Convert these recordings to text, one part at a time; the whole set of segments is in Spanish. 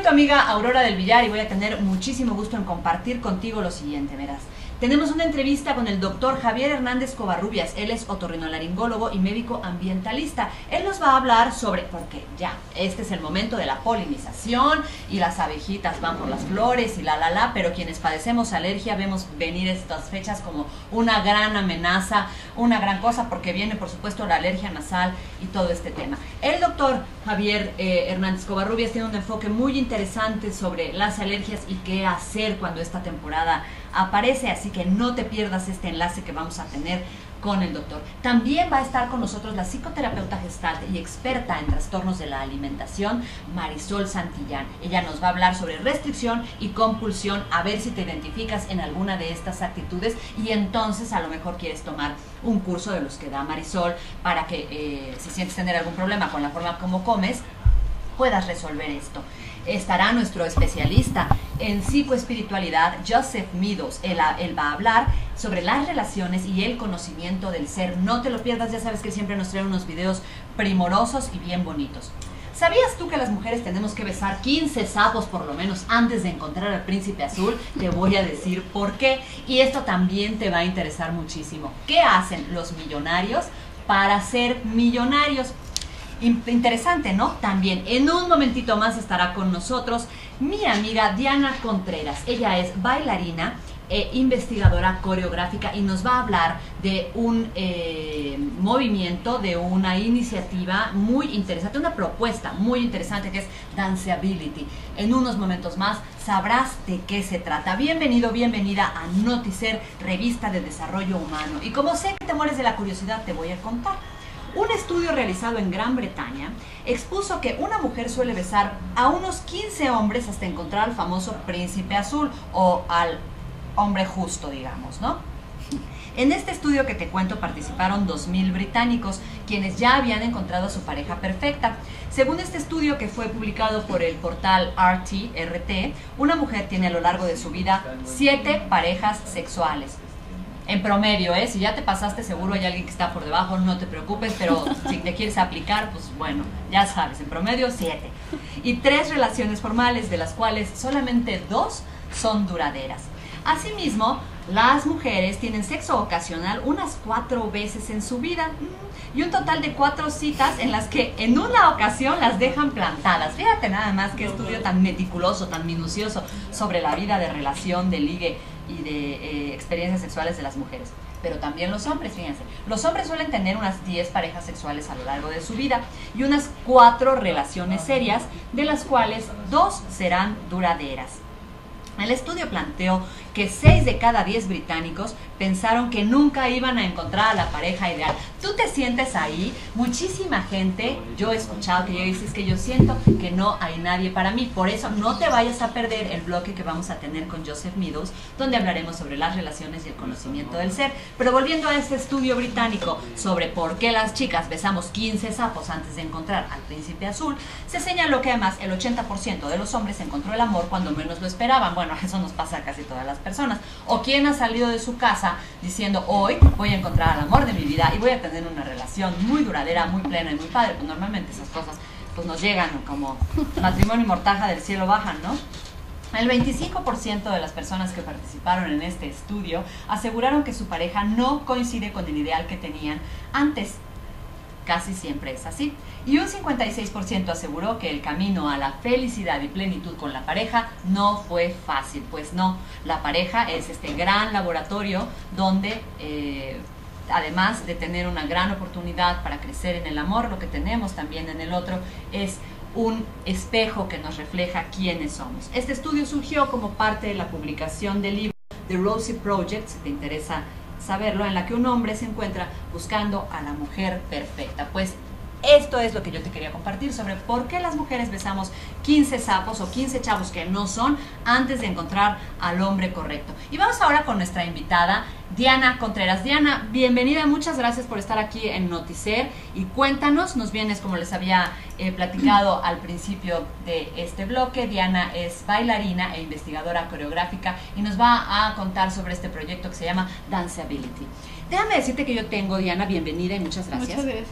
amiga Aurora del Villar y voy a tener muchísimo gusto en compartir contigo lo siguiente, verás. Tenemos una entrevista con el doctor Javier Hernández Covarrubias. Él es otorrinolaringólogo y médico ambientalista. Él nos va a hablar sobre, porque ya, este es el momento de la polinización y las abejitas van por las flores y pero quienes padecemos alergia vemos venir estas fechas como una gran amenaza, una gran cosa, porque viene por supuesto la alergia nasal y todo este tema. El doctor Javier Hernández Covarrubias tiene un enfoque muy interesante sobre las alergias y qué hacer cuando esta temporada aparece, así que no te pierdas este enlace que vamos a tener con el doctor. También va a estar con nosotros la psicoterapeuta gestalt y experta en trastornos de la alimentación, Marisol Santillán. Ella nos va a hablar sobre restricción y compulsión, a ver si te identificas en alguna de estas actitudes y entonces a lo mejor quieres tomar un curso de los que da Marisol para que si sientes tener algún problema con la forma como comes, puedas resolver esto. Estará nuestro especialista en psicoespiritualidad, Joseph Meadows. Él va a hablar sobre las relaciones y el conocimiento del ser. No te lo pierdas, ya sabes que siempre nos trae unos videos primorosos y bien bonitos. ¿Sabías tú que las mujeres tenemos que besar 15 sapos por lo menos antes de encontrar al príncipe azul? Te voy a decir por qué. Y esto también te va a interesar muchísimo. ¿Qué hacen los millonarios para ser millonarios? Interesante, ¿no? También en un momentito más estará con nosotros mi amiga Diana Contreras. Ella es bailarina e investigadora coreográfica y nos va a hablar de un movimiento, de una iniciativa muy interesante, una propuesta muy interesante que es Danceability. En unos momentos más sabrás de qué se trata. Bienvenido, bienvenida a Noticer, revista de desarrollo humano. Y como sé que te mueres de la curiosidad, te voy a contar. Un estudio realizado en Gran Bretaña expuso que una mujer suele besar a unos 15 hombres hasta encontrar al famoso príncipe azul o al hombre justo, digamos, ¿no? En este estudio que te cuento participaron 2.000 británicos, quienes ya habían encontrado a su pareja perfecta. Según este estudio que fue publicado por el portal RT, una mujer tiene a lo largo de su vida 7 parejas sexuales. En promedio, si ya te pasaste, seguro hay alguien que está por debajo, no te preocupes, pero si te quieres aplicar, pues bueno, ya sabes, en promedio 7. Y 3 relaciones formales, de las cuales solamente 2 son duraderas. Asimismo, las mujeres tienen sexo ocasional unas 4 veces en su vida y un total de 4 citas en las que en una ocasión las dejan plantadas. Fíjate nada más qué estudio tan meticuloso, tan minucioso sobre la vida de relación, de ligue y de experiencias sexuales de las mujeres. Pero también los hombres, fíjense. Los hombres suelen tener unas 10 parejas sexuales a lo largo de su vida y unas 4 relaciones serias, de las cuales 2 serán duraderas. El estudio planteó que 6 de cada 10 británicos pensaron que nunca iban a encontrar a la pareja ideal. ¿Tú te sientes ahí? Muchísima gente, yo he escuchado que dices que yo siento que no hay nadie para mí. Por eso no te vayas a perder el bloque que vamos a tener con Joseph Meadows, donde hablaremos sobre las relaciones y el conocimiento del ser. Pero volviendo a este estudio británico sobre por qué las chicas besamos 15 sapos antes de encontrar al príncipe azul, se señaló que además el 80% de los hombres encontró el amor cuando menos lo esperaban. Bueno, eso nos pasa a casi todas las personas. O quien ha salido de su casa diciendo, hoy voy a encontrar al amor de mi vida y voy a tener una relación muy duradera, muy plena y muy padre. Pues normalmente esas cosas pues nos llegan como matrimonio y mortaja del cielo bajan, ¿no? El 25% de las personas que participaron en este estudio aseguraron que su pareja no coincide con el ideal que tenían antes. Casi siempre es así. Y un 56% aseguró que el camino a la felicidad y plenitud con la pareja no fue fácil. Pues no, la pareja es este gran laboratorio donde además de tener una gran oportunidad para crecer en el amor, lo que tenemos también en el otro es un espejo que nos refleja quiénes somos. Este estudio surgió como parte de la publicación del libro The Rosie Project, si te interesa saberlo, en la que un hombre se encuentra buscando a la mujer perfecta. Pues esto es lo que yo te quería compartir sobre por qué las mujeres besamos 15 sapos o 15 chavos que no son antes de encontrar al hombre correcto. Y vamos ahora con nuestra invitada Diana Contreras. Diana, bienvenida, muchas gracias por estar aquí en Noticer y cuéntanos, nos vienes como les había platicado al principio de este bloque. Diana es bailarina e investigadora coreográfica y nos va a contar sobre este proyecto que se llama Danceability. Déjame decirte que yo tengo, Diana, bienvenida y muchas gracias. Muchas gracias.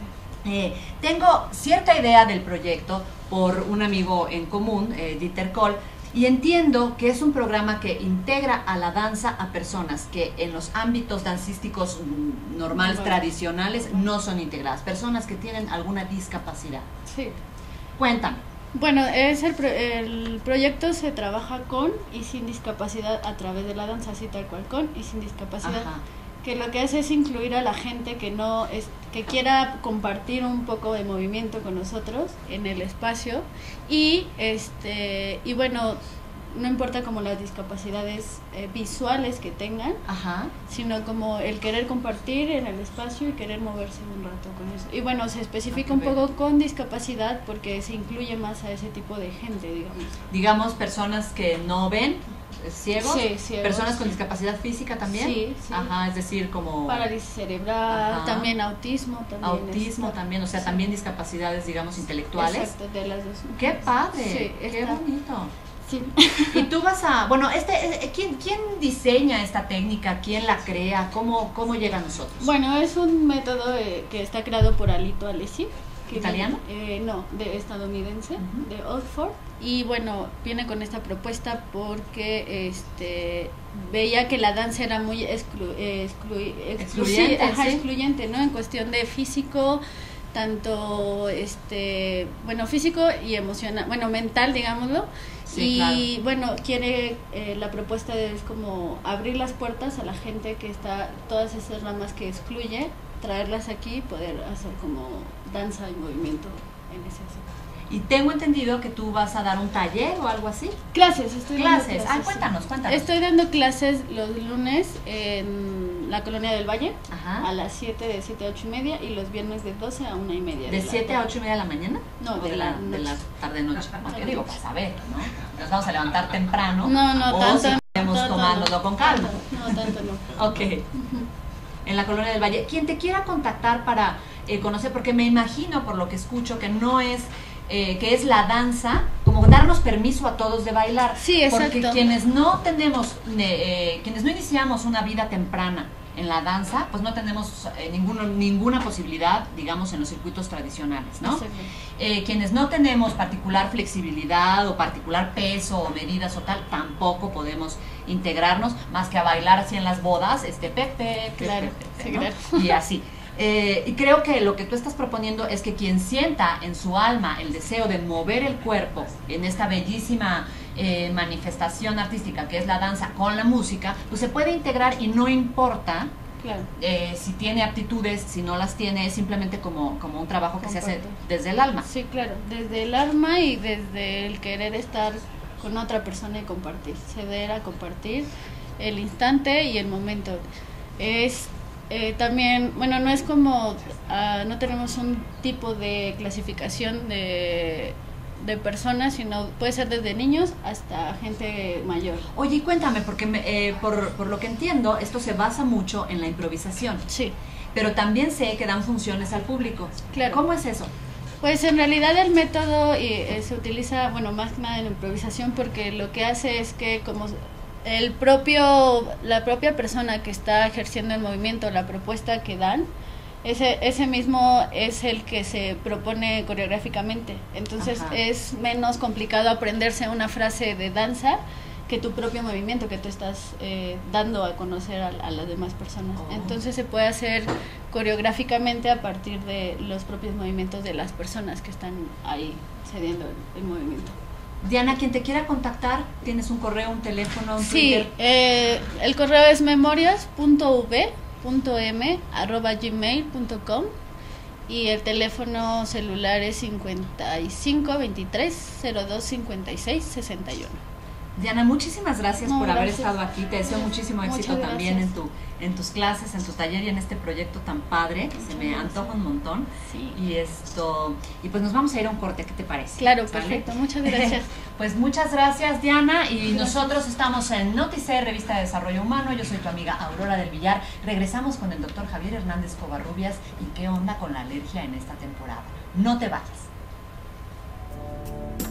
Tengo cierta idea del proyecto por un amigo en común, Dieter Kohl, y entiendo que es un programa que integra a la danza a personas que en los ámbitos dancísticos normales, tradicionales, no son integradas, personas que tienen alguna discapacidad. Sí. Cuéntame. Bueno, el proyecto se trabaja con y sin discapacidad a través de la danza, así tal cual, con y sin discapacidad. Ajá. Que lo que hace es incluir a la gente que quiera compartir un poco de movimiento con nosotros en el espacio y bueno, no importa como las discapacidades visuales que tengan, ajá, sino como el querer compartir en el espacio y querer moverse un rato con eso. Y bueno, se especifica un poco con discapacidad porque se incluye más a ese tipo de gente, digamos. Digamos, personas que no ven, ciegos, sí, ciegos, personas con discapacidad física también. Sí, sí. Ajá, es decir, como parálisis cerebral, ajá, también autismo también, o sea, sí, también discapacidades, digamos, intelectuales. Exacto, de las dos. ¡Qué padre! Sí, ¡qué bonito! Sí. Y tú vas a, bueno, ¿quién diseña esta técnica? ¿Quién la crea? ¿Cómo llega a nosotros? Bueno, es un método que está creado por Alito Alessi. ¿Italiano? No, estadounidense, de Oxford. Y bueno, viene con esta propuesta porque veía que la danza era muy excluyente, ¿no? En cuestión de físico, tanto físico y emocional, bueno, mental, digámoslo. Sí, y claro, bueno, la propuesta es como abrir las puertas a la gente que está, todas esas ramas que excluye, traerlas aquí y poder hacer como danza y movimiento en ese sentido. Y tengo entendido que tú vas a dar un taller o algo así. Clases. Cuéntanos. Estoy dando clases los lunes en la Colonia del Valle, ajá, a las 7, de 7 a 8:30, y los viernes de 12 a 1:30. ¿De 7 a 8:30 de la mañana? No, de la tarde-noche. Okay, digo, para saber, ¿no? Nos vamos a levantar temprano. No, tanto. Si queremos tomárnoslo con calma. No, tanto no. Ok. En la Colonia del Valle. Quien te quiera contactar para conocer, porque me imagino, por lo que escucho, que no es... que es la danza, como darnos permiso a todos de bailar. Sí, exacto. Porque quienes no iniciamos una vida temprana en la danza, pues no tenemos ninguna posibilidad, digamos, en los circuitos tradicionales, ¿no? Quienes no tenemos particular flexibilidad o particular peso o medidas o tal, tampoco podemos integrarnos más que a bailar así en las bodas, claro, ¿no? Y así. Y creo que lo que tú estás proponiendo es que quien sienta en su alma el deseo de mover el cuerpo en esta bellísima manifestación artística que es la danza con la música, pues se puede integrar y no importa, claro, si tiene aptitudes, si no las tiene, es simplemente como un trabajo que se hace desde el alma. Sí, claro, desde el alma y desde el querer estar con otra persona y compartir, ceder a compartir el instante y el momento. También, bueno, no es como, no tenemos un tipo de clasificación de personas, sino puede ser desde niños hasta gente mayor. Oye, cuéntame, porque por lo que entiendo, esto se basa mucho en la improvisación. Sí. Pero también sé que dan funciones al público. Claro. ¿Cómo es eso? Pues en realidad el método se utiliza, bueno, más que nada en la improvisación, porque lo que hace es que como la propia persona que está ejerciendo el movimiento, la propuesta que dan, ese mismo es el que se propone coreográficamente. Entonces, ajá, es menos complicado aprenderse una frase de danza que tu propio movimiento que tú estás dando a conocer a las demás personas. Oh. Entonces se puede hacer coreográficamente a partir de los propios movimientos de las personas que están ahí cediendo el movimiento. Diana, quien te quiera contactar, ¿tienes un correo, un teléfono, un Twitter? Sí, el correo es memorias.v.m@gmail.com y el teléfono celular es 55 23 02 56 61. Diana, muchísimas gracias por haber estado aquí. Te deseo muchísimo éxito también en tus clases, en tu taller y en este proyecto tan padre. Se me antoja un montón. Sí. Y pues nos vamos a ir a un corte, ¿qué te parece? Claro, perfecto. Muchas gracias. Pues muchas gracias, Diana. Y nosotros estamos en Noticé, Revista de Desarrollo Humano. Yo soy tu amiga Aurora del Villar. Regresamos con el doctor Javier Hernández Covarrubias y qué onda con la alergia en esta temporada. No te vayas.